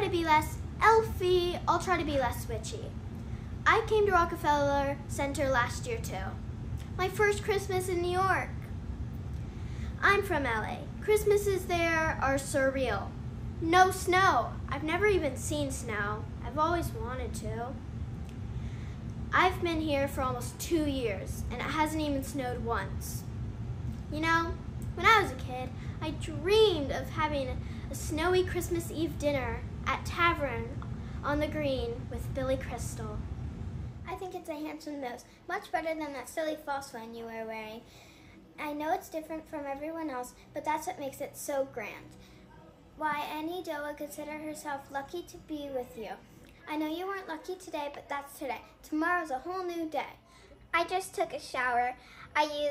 to be less elfy. I'll try to be less witchy. I came to Rockefeller Center last year too. My first Christmas in New York. I'm from LA. Christmases there are surreal. No snow. I've never even seen snow. I've always wanted to. I've been here for almost 2 years, and it hasn't even snowed once. You know, when I was a kid, I dreamed of having a snowy Christmas Eve dinner at Tavern on the Green with Billy Crystal. I think it's a handsome nose, much better than that silly false one you were wearing. I know it's different from everyone else, but that's what makes it so grand. Why, any doe would consider herself lucky to be with you. I know you weren't lucky today, but that's today. Tomorrow's a whole new day. I just took a shower. I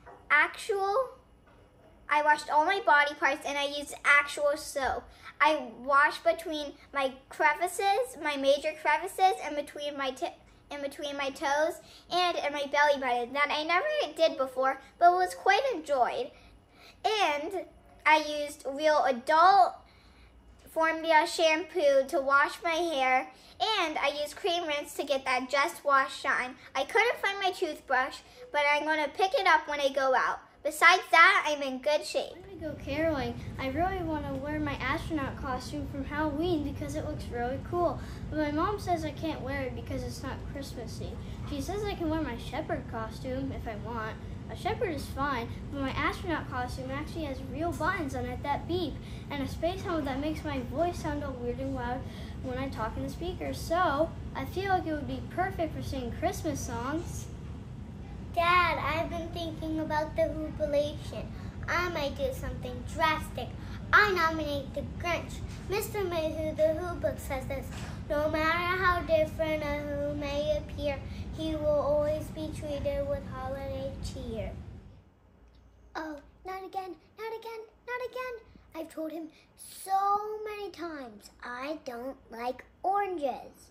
washed all my body parts, and I used actual soap. I washed between my crevices, my major crevices, and between my toes and in my belly button that I never did before, but was quite enjoyed. And I used real adult Formula shampoo to wash my hair, and I used cream rinse to get that Just Wash shine. I couldn't find my toothbrush, but I'm going to pick it up when I go out. Besides that, I'm in good shape. I'm going to go caroling. I really want to wear my astronaut costume from Halloween because it looks really cool. But my mom says I can't wear it because it's not Christmassy. She says I can wear my shepherd costume if I want. A shepherd is fine, but my astronaut costume actually has real buttons on it that beep, and a space helmet that makes my voice sound all weird and loud when I talk in the speakers. So, I feel like it would be perfect for singing Christmas songs. Dad, I've been thinking about the Hoopalation. I might do something drastic. I nominate the Grinch. Mr. Mayhew, the Who book says this: no matter how different a Who may appear, he will always be treated with holiday cheer. Oh, not again, not again, not again. I've told him so many times I don't like oranges.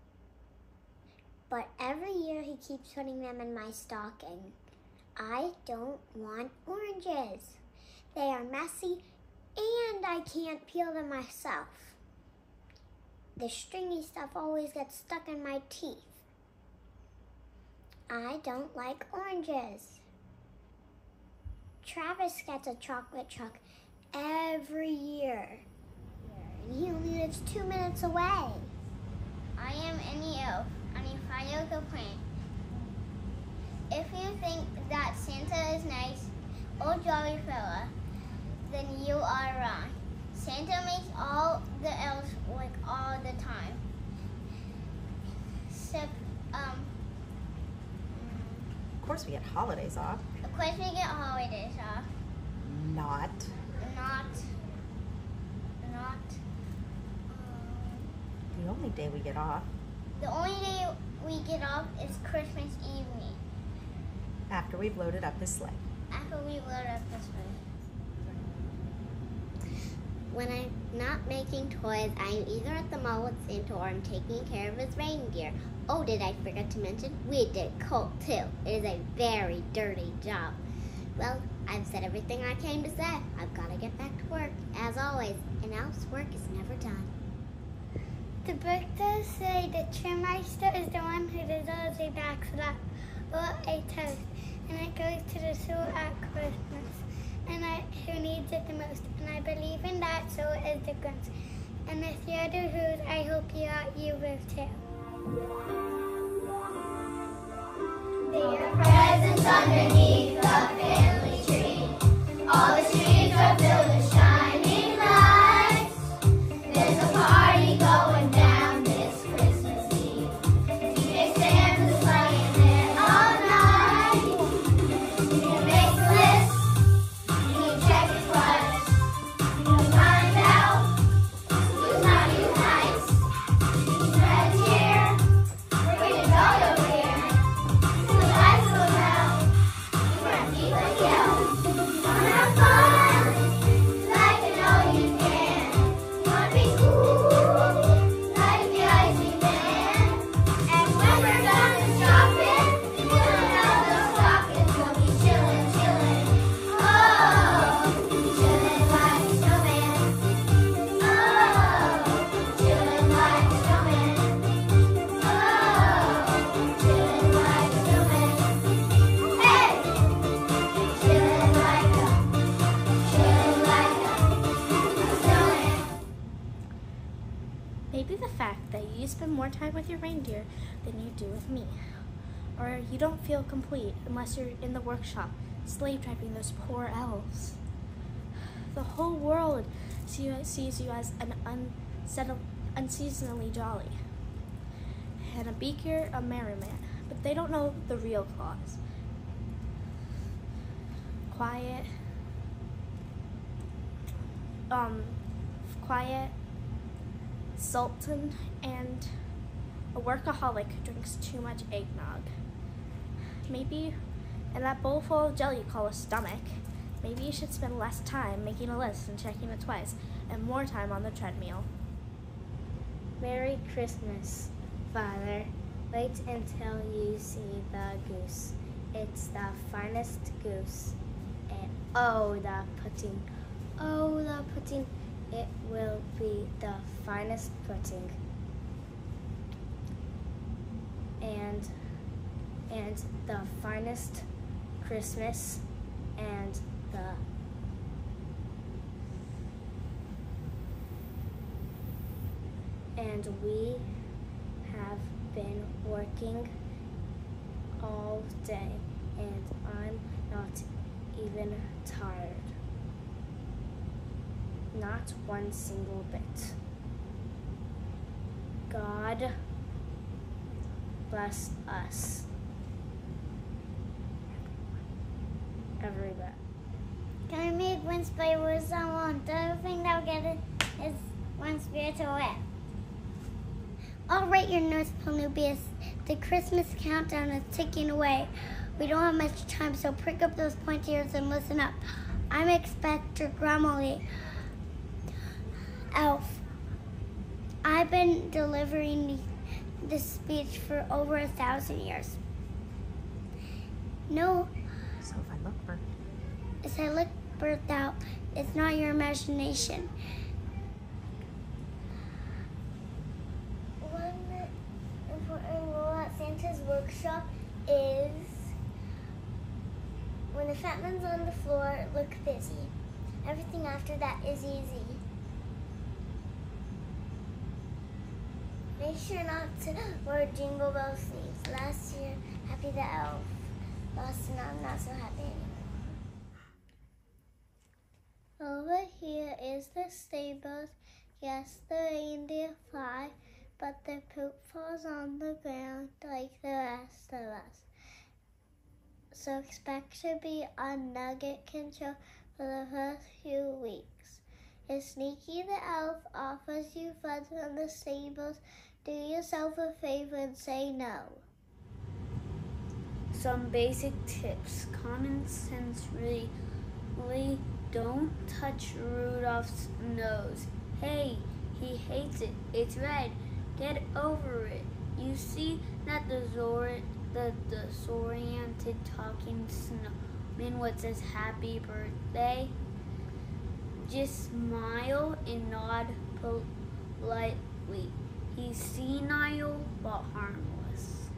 But every year he keeps putting them in my stocking. I don't want oranges. They are messy and I can't peel them myself. The stringy stuff always gets stuck in my teeth. I don't like oranges. Travis gets a chocolate truck every year, and he only lives 2 minutes away. I am any elf, and you file a complaint. If you think that Santa is nice, old jolly fella, then you are wrong. Santa makes all the elves work all the time. Except, Of course we get holidays off. of course we get holidays off. Not. The only day we get off. The only day we get off is Christmas evening. After we've loaded up his sleigh. After we load up this way. When I'm not making toys, I'm either at the mall with Santa or I'm taking care of his reindeer. Oh, did I forget to mention? We did cold too. It is a very dirty job. Well, I've said everything I came to say. I've got to get back to work. As always, an elf's work is never done. The book does say the Trimeister is the one who deserves a backslap or a toast, and it goes to the soul at Christmas, and who needs it the most. And I believe in that, so is the Grinch. And if you're the Who's, I hope you will too. There are presents underneath the family tree. All the streets are filled with shining lights. There's a party going down this Christmas Eve. DJ Santa's playing there all night. You can make the list, you can check it twice. You can find out who's naughty, who's nice. Who's red here, we're gonna go over here. So the lights go down, you spend more time with your reindeer than you do with me. Or you don't feel complete unless you're in the workshop, slave driving those poor elves. The whole world sees you as an unseasonably jolly, and a beaker, a merryman, but they don't know the real Claus. Quiet, sultan, and a workaholic who drinks too much eggnog. Maybe, and that bowl full of jelly you call a stomach, maybe you should spend less time making a list and checking it twice, and more time on the treadmill. Merry Christmas, Father. Wait until you see the goose. It's the finest goose. And oh, the pudding. Oh, the pudding. It will be the finest pudding. And the finest Christmas, and we have been working all day, and I'm not even tired. Not one single bit. God bless us. Everybody. Can I make one spirit with someone? The other thing that will get it is one spirit to win. All right, your nurse Polybius. The Christmas countdown is ticking away. We don't have much time, so prick up those pointy ears and listen up. I'm Inspector Grumley, Elf. I've been delivering this speech for over 1,000 years. No. So if I look burnt. As I look burnt out, it's not your imagination. One important rule at Santa's workshop is when the fat man's on the floor, look busy. Everything after that is easy. Make sure not to wear Jingle Bell sleeves. Last year, Happy the Elf lost, and I'm not so happy anymore. Over here is the stables. Yes, the reindeer fly, but their poop falls on the ground like the rest of us. So expect to be on nugget control for the first few weeks. If Sneaky the Elf offers you fun from the stables, do yourself a favor and say no. Some basic tips. Common sense really don't touch Rudolph's nose. Hey, he hates it. It's red. Get over it. You see that the disoriented talking snowman what says happy birthday? Just smile and nod politely. He's senile but harmless.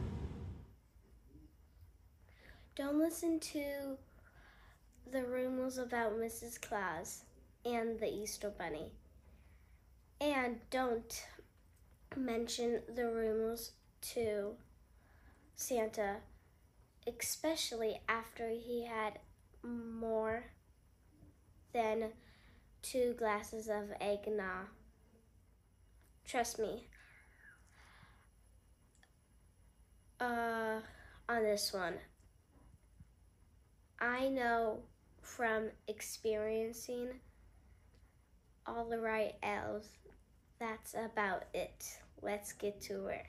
Don't listen to the rumors about Mrs. Claus and the Easter Bunny. And don't mention the rumors to Santa, especially after he had more than 2 glasses of eggnog. Trust me. On this one, I know from experiencing all the right elves, that's about it. Let's get to it.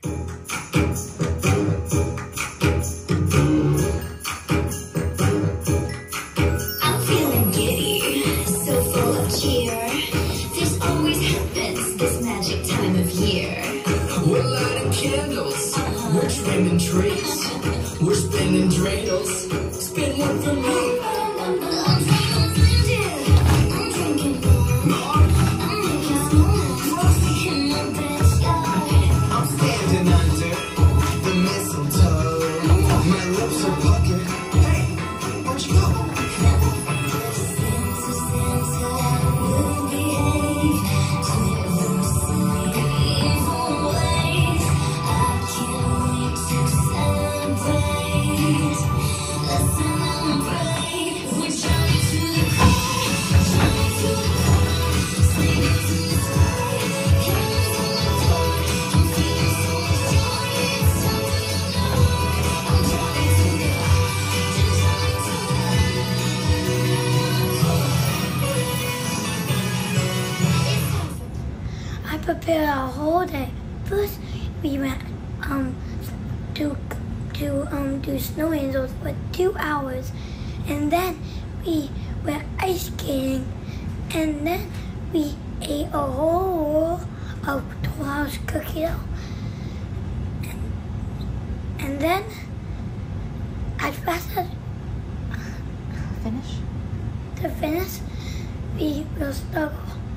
I'm feeling giddy, so full of cheer. This always happens, this magic time of year. We're lighting candles, we're trimming trees, we're spinning dreidels. Spin one for me. I'm standing under the mistletoe. My lips are puckered. Hey, where'd you go? Santa will behave to evil ways. First, we went to do snow angels for 2 hours, and then we went ice skating, and then we ate a whole roll of Toll House cookie dough, and then as fast as to finish, we will struggle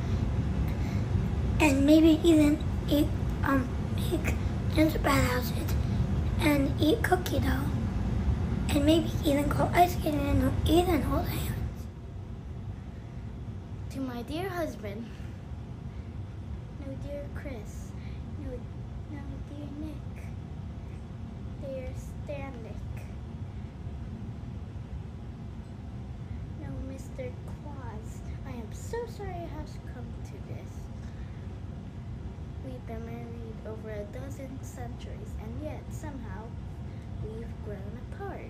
and maybe even eat make gingerbread houses and eat cookie dough, and maybe even go ice skating and even hold hands. To my dear husband, no dear Chris, no dear Nick, dear Stannick, no Mr. Claus, I am so sorry it has come to this. We've been married over a dozen centuries, and yet somehow we've grown apart.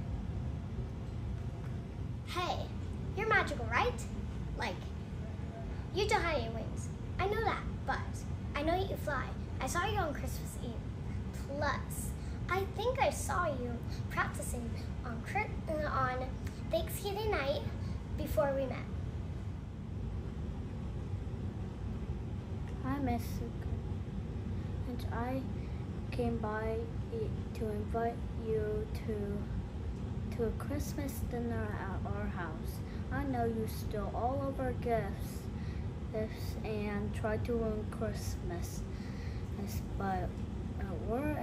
Hey, you're magical, right? Like, you don't have any wings. I know that, but I know you fly. I saw you on Christmas Eve. Plus, I think I saw you practicing on Thanksgiving night before we met. Hi, Miss Suka. And I came by to invite you to a Christmas dinner at our house. I know you stole all of our gifts and tried to ruin Christmas, but we're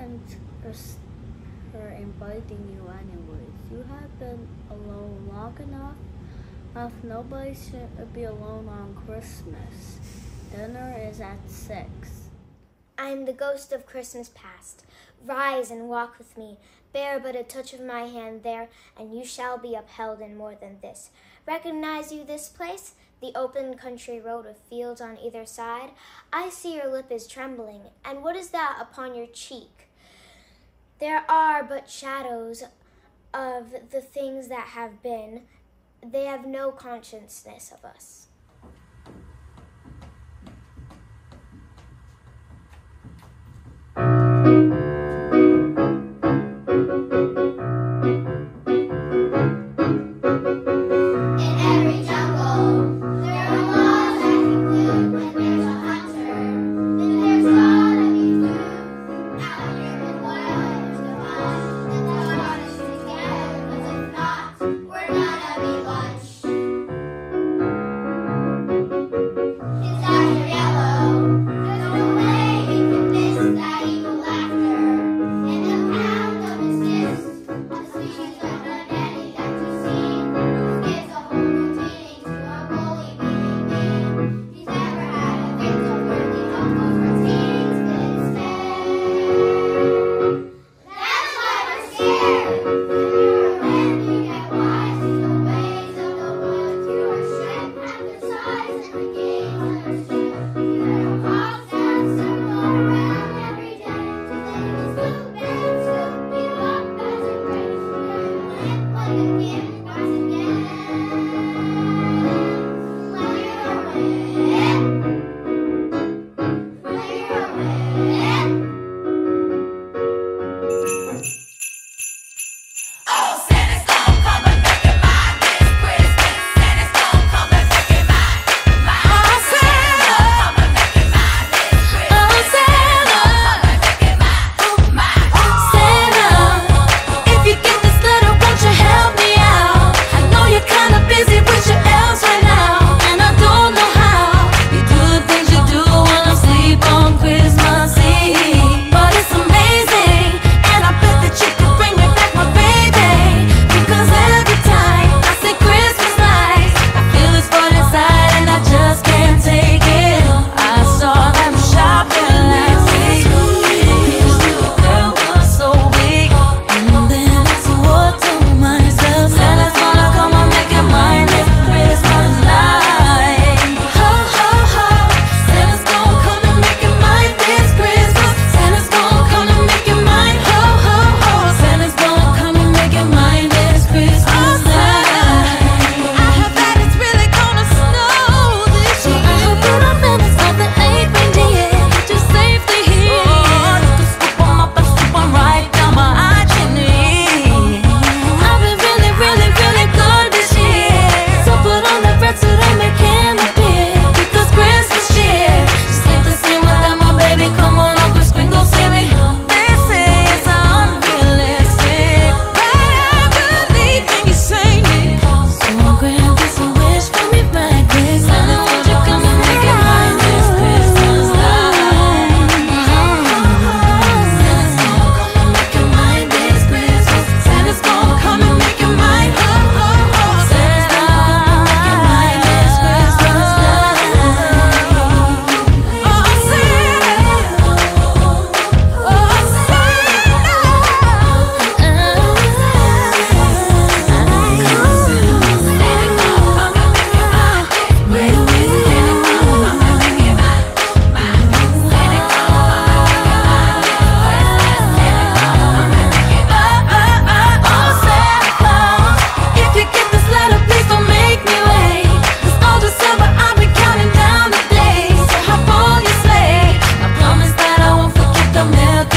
inviting you anyways. You have been alone long enough. Nobody should be alone on Christmas. Dinner is at 6. I am the ghost of Christmas past. Rise and walk with me. Bear but a touch of my hand there, and you shall be upheld in more than this. Recognize you this place? The open country road with fields on either side? I see your lip is trembling, and what is that upon your cheek? There are but shadows of the things that have been. They have no consciousness of us.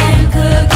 and cookies.